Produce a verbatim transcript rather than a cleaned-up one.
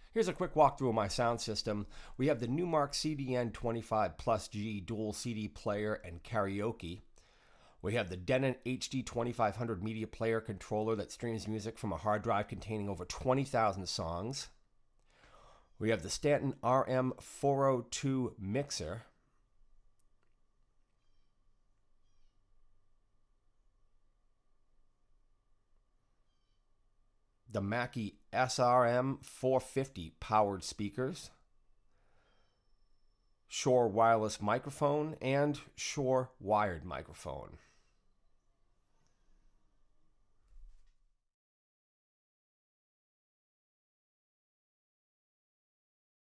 Here's a quick walkthrough of my sound system. We have the Numark C D N twenty-five Plus G dual C D player and karaoke. We have the Denon H D twenty-five hundred media player controller that streams music from a hard drive containing over twenty thousand songs. We have the Stanton R M four oh two mixer. The Mackie S R M four fifty powered speakers, Shure wireless microphone, and Shure wired microphone.